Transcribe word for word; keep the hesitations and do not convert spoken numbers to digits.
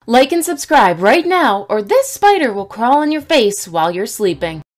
Like and subscribe right now, or this spider will crawl on your face while you're sleeping.